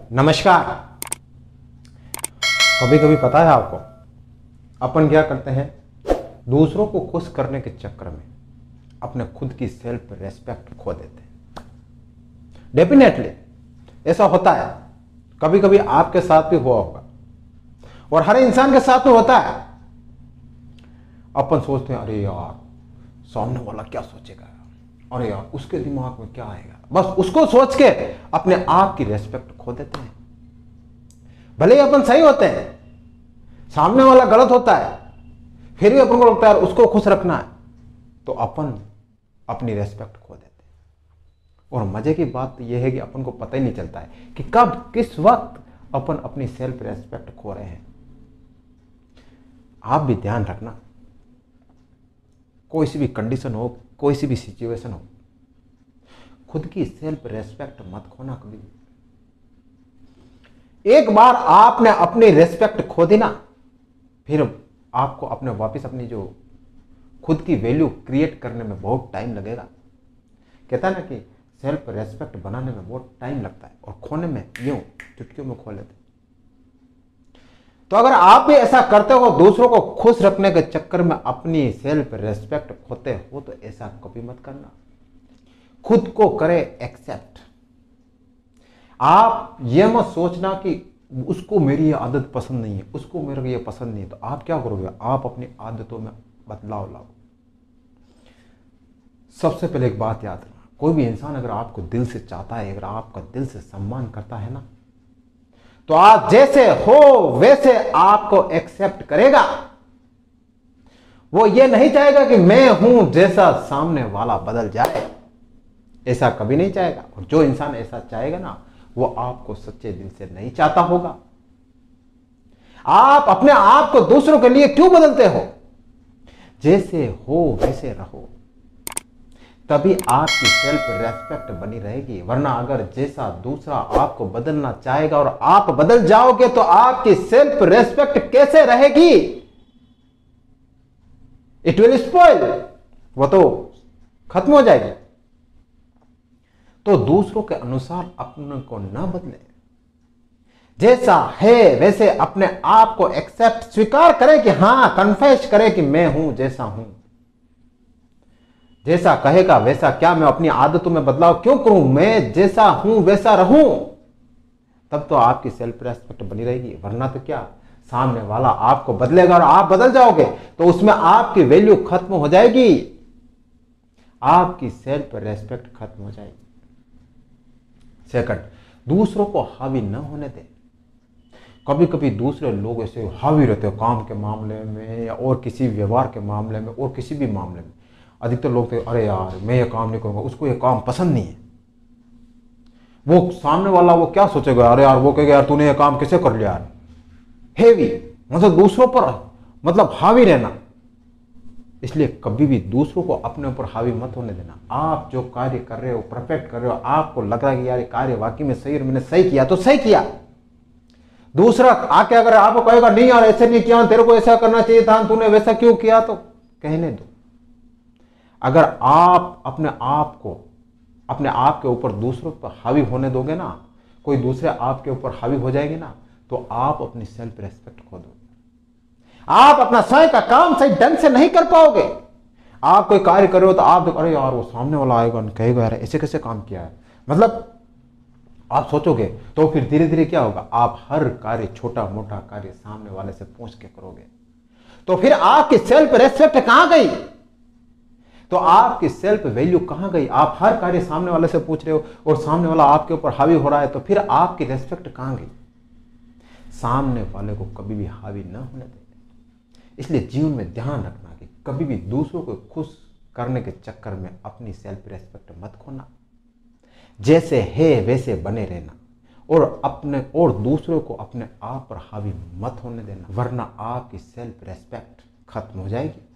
नमस्कार। कभी कभी पता है आपको, अपन क्या करते हैं, दूसरों को खुश करने के चक्कर में अपने खुद की सेल्फ रेस्पेक्ट खो देते हैं। डेफिनेटली ऐसा होता है, कभी कभी आपके साथ भी हुआ होगा और हर इंसान के साथ में होता है। अपन सोचते हैं, अरे यार सामने वाला क्या सोचेगा, अरे यार उसके दिमाग में क्या आएगा, बस उसको सोच के अपने आप की रेस्पेक्ट खो देते हैं। भले ही अपन सही होते हैं, सामने वाला गलत होता है, फिर भी अपन को लगता है उसको खुश रखना है, तो अपन अपनी रेस्पेक्ट खो देते हैं। और मजे की बात यह है कि अपन को पता ही नहीं चलता है कि कब किस वक्त अपन अपनी सेल्फ रेस्पेक्ट खो रहे हैं। आप भी ध्यान रखना, कोई सी भी कंडीशन हो, कोई सी भी सिचुएशन हो, खुद की सेल्फ रेस्पेक्ट मत खोना कभी भी। एक बार आपने अपनी रेस्पेक्ट खो दी ना, फिर आपको अपने वापस अपनी जो खुद की वैल्यू क्रिएट करने में बहुत टाइम लगेगा। कहता है ना कि सेल्फ रेस्पेक्ट बनाने में बहुत टाइम लगता है और खोने में यूं चुटकियों में खो लेते। तो अगर आप भी ऐसा करते हो, दूसरों को खुश रखने के चक्कर में अपनी सेल्फ रेस्पेक्ट खोते हो, तो ऐसा कभी मत करना। खुद को करे एक्सेप्ट। आप ये मत सोचना कि उसको मेरी ये आदत पसंद नहीं है, उसको मेरे को ये पसंद नहीं है, तो आप क्या करोगे, आप अपनी आदतों में बदलाव लाओ। सबसे पहले एक बात याद रखना, कोई भी इंसान अगर आपको दिल से चाहता है, अगर आपका दिल से सम्मान करता है ना, तो आप जैसे हो वैसे आपको एक्सेप्ट करेगा। वो ये नहीं चाहेगा कि मैं हूं जैसा सामने वाला बदल जाए, ऐसा कभी नहीं चाहेगा। और जो इंसान ऐसा चाहेगा ना, वो आपको सच्चे दिल से नहीं चाहता होगा। आप अपने आप को दूसरों के लिए क्यों बदलते हो? जैसे हो वैसे रहो, तभी आपकी सेल्फ रेस्पेक्ट बनी रहेगी। वरना अगर जैसा दूसरा आपको बदलना चाहेगा और आप बदल जाओगे, तो आपकी सेल्फ रेस्पेक्ट कैसे रहेगी? इट विल स्पॉइल, वो तो खत्म हो जाएगी। तो दूसरों के अनुसार अपने को ना बदले, जैसा है वैसे अपने आप को एक्सेप्ट, स्वीकार करें कि हां, कन्फेस करें कि मैं हूं जैसा हूं। जैसा कहेगा वैसा, क्या मैं अपनी आदतों में बदलाव क्यों करूं, मैं जैसा हूं वैसा रहूं, तब तो आपकी सेल्फ रेस्पेक्ट बनी रहेगी। वरना तो क्या, सामने वाला आपको बदलेगा और आप बदल जाओगे, तो उसमें आपकी वैल्यू खत्म हो जाएगी, आपकी सेल्फ रेस्पेक्ट खत्म हो जाएगी। सेकंड, दूसरों को हावी न होने दें। कभी कभी दूसरे लोग ऐसे हावी रहते हो काम के मामले में, या और किसी व्यवहार के मामले में, और किसी भी मामले में। अधिकतर लोग तो, अरे यार मैं ये काम नहीं करूंगा, उसको ये काम पसंद नहीं है। वो सामने वाला वो क्या सोचेगा, अरे यार वो कहेगा यार तूने ये काम कैसे कर लिया यार। हेवी मतलब दूसरों पर मतलब हावी रहना। इसलिए कभी भी दूसरों को अपने ऊपर हावी मत होने देना। आप जो कार्य कर रहे हो, परफेक्ट कर रहे हो, आपको लग रहा है कि यार ये कार्य वाकई में सही और मैंने सही किया, तो सही किया। दूसरा आके अगर आपको कहेगा नहीं यार ऐसे नहीं किया, तेरे को ऐसा करना चाहिए था, तूने वैसा क्यों किया, तो कहने दो। अगर आप अपने आप के ऊपर दूसरों पर हावी होने दोगे ना, कोई दूसरे आपके ऊपर हावी हो जाएंगे ना, तो आप अपनी सेल्फ रेस्पेक्ट खो दोगे। आप अपना स्वयं का काम सही ढंग से नहीं कर पाओगे। आप कोई कार्य कर रहे हो तो आप देखो, अरे यार वो सामने वाला आएगा कहेगा यार ऐसे कैसे काम किया है, मतलब आप सोचोगे। तो फिर धीरे धीरे क्या होगा, आप हर कार्य, छोटा मोटा कार्य सामने वाले से पूछ के करोगे, तो फिर आपकी सेल्फ रेस्पेक्ट कहां गई, तो आपकी सेल्फ वैल्यू कहां गई? आप हर कार्य सामने वाले से पूछ रहे हो और सामने वाला आपके ऊपर हावी हो रहा है, तो फिर आपकी रेस्पेक्ट कहां गई? सामने वाले को कभी भी हावी न होने दें। इसलिए जीवन में ध्यान रखना कि कभी भी दूसरों को खुश करने के चक्कर में अपनी सेल्फ रेस्पेक्ट मत खोना। जैसे है वैसे बने रहना, और दूसरों को अपने आप पर हावी मत होने देना, वरना आपकी सेल्फ रेस्पेक्ट खत्म हो जाएगी।